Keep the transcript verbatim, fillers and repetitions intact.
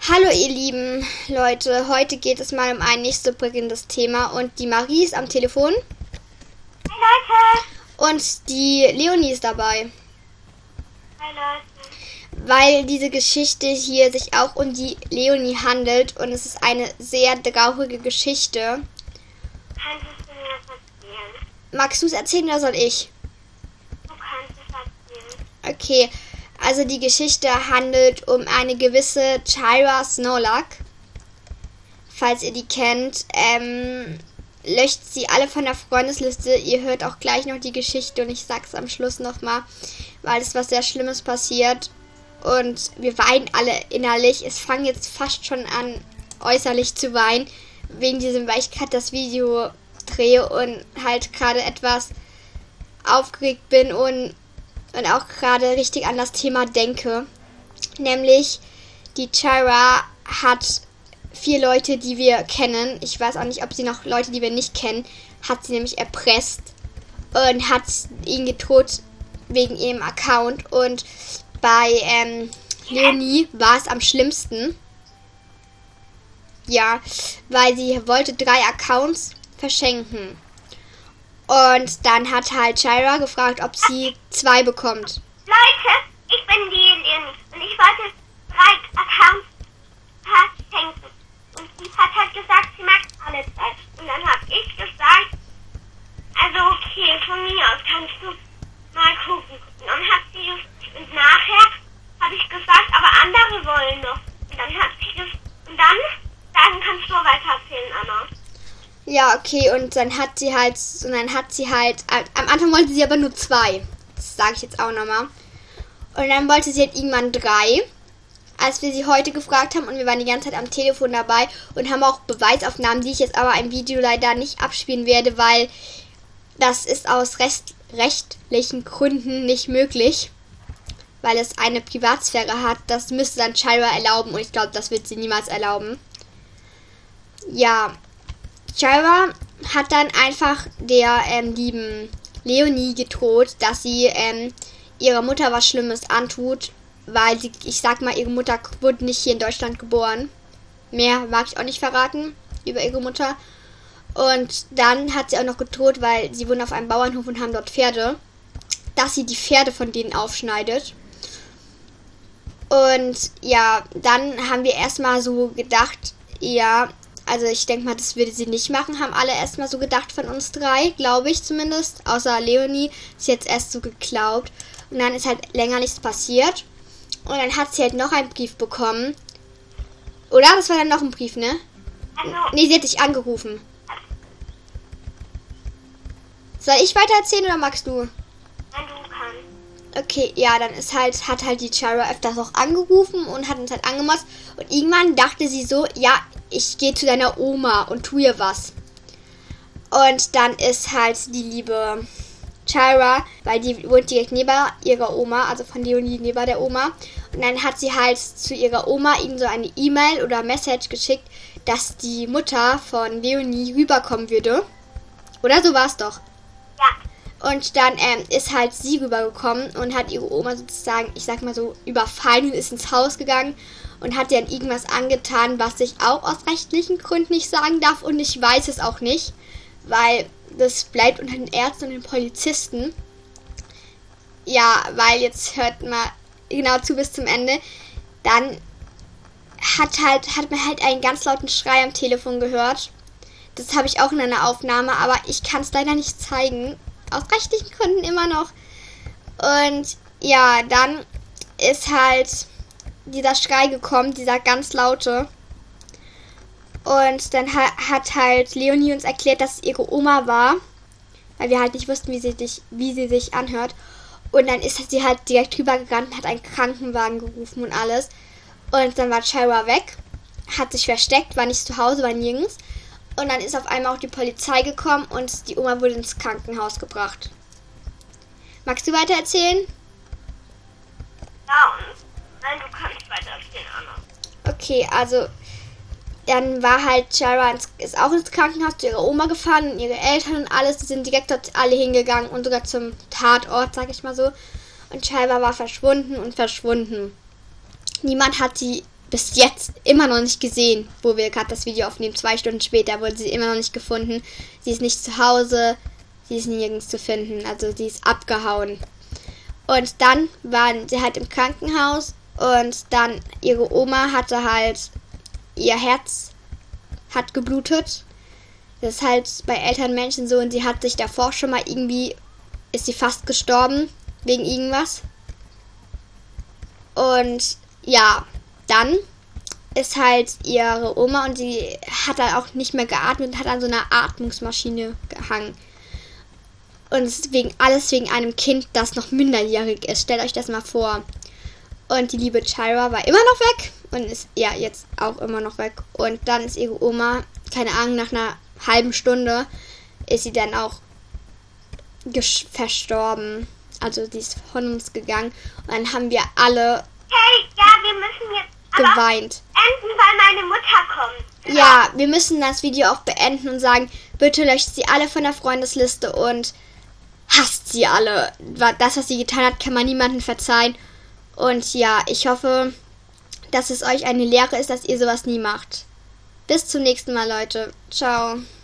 Hallo ihr lieben Leute, heute geht es mal um ein nicht so prickelndes Thema und die Marie ist am Telefon. Hi Leute! Und die Leonie ist dabei. Hi Leute! Weil diese Geschichte hier sich auch um die Leonie handelt und es ist eine sehr traurige Geschichte. Kannst du mir das erzählen? Magst du es erzählen oder soll ich? Du kannst es erzählen. Okay, also die Geschichte handelt um eine gewisse Tyra Snorlax. Falls ihr die kennt, ähm, löscht sie alle von der Freundesliste. Ihr hört auch gleich noch die Geschichte und ich sag's am Schluss nochmal, weil es was sehr Schlimmes passiert. Und wir weinen alle innerlich. Es fangen jetzt fast schon an, äußerlich zu weinen, wegen diesem, weil ich gerade das Video drehe und halt gerade etwas aufgeregt bin und und auch gerade richtig an das Thema denke. Nämlich, die Tyra hat vier Leute, die wir kennen. Ich weiß auch nicht, ob sie noch Leute, die wir nicht kennen, hat sie nämlich erpresst und hat ihn gedroht wegen ihrem Account. Und bei ähm, Leonie war es am schlimmsten. Ja, weil sie wollte drei Accounts verschenken. Und dann hat halt Tyra gefragt, ob sie zwei bekommt. Leute, ich bin die Leonie und ich wollte drei Accounts verschenken. Und sie hat halt gesagt, sie mag alle drei. Und dann habe ich gesagt, also okay, von mir aus kannst du mal gucken. Und dann hat sie und nachher habe ich gesagt, aber andere wollen noch. Und dann hat sie gesagt, und dann, dann kannst du weiter erzählen, Anna. Ja, okay, und dann hat sie halt, und dann hat sie halt, am Anfang wollte sie aber nur zwei. Das sage ich jetzt auch nochmal. Und dann wollte sie halt irgendwann drei, als wir sie heute gefragt haben und wir waren die ganze Zeit am Telefon dabei und haben auch Beweisaufnahmen, die ich jetzt aber im Video leider nicht abspielen werde, weil das ist aus rest, rechtlichen Gründen nicht möglich, weil es eine Privatsphäre hat. Das müsste dann Tyra erlauben und ich glaube, das wird sie niemals erlauben. Ja, Tyra hat dann einfach der ähm, lieben Leonie gedroht, dass sie ähm, ihrer Mutter was Schlimmes antut, weil sie, ich sag mal, ihre Mutter wurde nicht hier in Deutschland geboren. Mehr mag ich auch nicht verraten über ihre Mutter. Und dann hat sie auch noch gedroht, weil sie wohnen auf einem Bauernhof und haben dort Pferde, dass sie die Pferde von denen aufschneidet. Und ja, dann haben wir erstmal so gedacht, ja, also ich denke mal, das würde sie nicht machen, haben alle erstmal so gedacht von uns drei, glaube ich zumindest. Außer Leonie, ist jetzt erst so geglaubt. Und dann ist halt länger nichts passiert. Und dann hat sie halt noch einen Brief bekommen. Oder? Das war dann noch ein Brief, ne? Also, Nee, sie hat dich angerufen. Soll ich weiter erzählen oder magst du? wenn du kannst. Okay, ja, dann ist halt, hat halt die Tyra öfters auch angerufen und hat uns halt angemotzt. Und irgendwann dachte sie so, ja, ich gehe zu deiner Oma und tu ihr was. Und dann ist halt die liebe Tyra, weil die wohnt direkt neben ihrer Oma, also von Leonie neben der Oma. Und dann hat sie halt zu ihrer Oma ihm so eine E-Mail oder Message geschickt, dass die Mutter von Leonie rüberkommen würde. Oder so war es doch. Ja. Und dann ähm, ist halt sie rübergekommen und hat ihre Oma sozusagen, ich sag mal so, überfallen und ist ins Haus gegangen und hat ihr dann irgendwas angetan, was ich auch aus rechtlichen Gründen nicht sagen darf und ich weiß es auch nicht, weil das bleibt unter den Ärzten und den Polizisten. Ja, weil jetzt hört mal genau zu bis zum Ende. Dann hat halt hat man halt einen ganz lauten Schrei am Telefon gehört. Das habe ich auch in einer Aufnahme, aber ich kann es leider nicht zeigen. Aus rechtlichen Gründen immer noch. Und ja, dann ist halt dieser Schrei gekommen, dieser ganz laute. Und dann ha- hat halt Leonie uns erklärt, dass es ihre Oma war. Weil wir halt nicht wussten, wie sie, dich, wie sie sich anhört. Und dann ist sie halt direkt rübergegangen, hat einen Krankenwagen gerufen und alles. Und dann war Tyra weg, hat sich versteckt, war nicht zu Hause, war nirgends. Und dann ist auf einmal auch die Polizei gekommen und die Oma wurde ins Krankenhaus gebracht. Magst du weiter erzählen? Ja, und nein, du kannst weiter erzählen, Anna. Okay, also dann war halt Tyra ins, ist auch ins Krankenhaus zu ihrer Oma gefahren und ihre Eltern und alles. Die sind direkt dort alle hingegangen und sogar zum Tatort, sag ich mal so. Und Tyra war verschwunden und verschwunden. Niemand hat sie bis jetzt immer noch nicht gesehen, wo wir gerade das Video aufnehmen. Zwei Stunden später wurde sie immer noch nicht gefunden. Sie ist nicht zu Hause, sie ist nirgends zu finden, also sie ist abgehauen. Und dann waren sie halt im Krankenhaus und dann ihre Oma hatte halt, ihr Herz hat geblutet. Das ist halt bei älteren Menschen so und sie hat sich davor schon mal irgendwie, ist sie fast gestorben wegen irgendwas. Und ja, dann ist halt ihre Oma und sie hat dann auch nicht mehr geatmet und hat an so einer Atmungsmaschine gehangen. Und es ist wegen, alles wegen einem Kind, das noch minderjährig ist. Stellt euch das mal vor. Und die liebe Tyra war immer noch weg und ist ja jetzt auch immer noch weg. Und dann ist ihre Oma, keine Ahnung, nach einer halben Stunde ist sie dann auch gesch- verstorben. Also sie ist von uns gegangen. Und dann haben wir alle Hey, ja, wir müssen jetzt aber geweint. enden, weil meine Mutter kommt. Ja, wir müssen das Video auch beenden und sagen, bitte löscht sie alle von der Freundesliste und hasst sie alle. Das, was sie getan hat, kann man niemandem verzeihen. Und ja, ich hoffe, dass es euch eine Lehre ist, dass ihr sowas nie macht. Bis zum nächsten Mal, Leute. Ciao.